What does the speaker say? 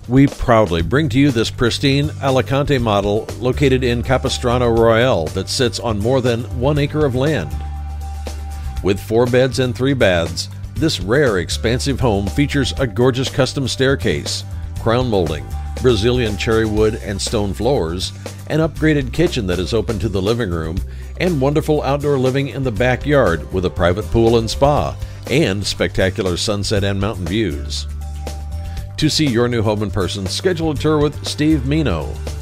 We proudly bring to you this pristine Alicante model located in Capistrano Royale that sits on more than 1 acre of land. With 4 beds and 3 baths, this rare expansive home features a gorgeous custom staircase, crown molding, Brazilian cherry wood and stone floors, an upgraded kitchen that is open to the living room, and wonderful outdoor living in the backyard with a private pool and spa, and spectacular sunset and mountain views. To see your new home in person, schedule a tour with Steve Mino.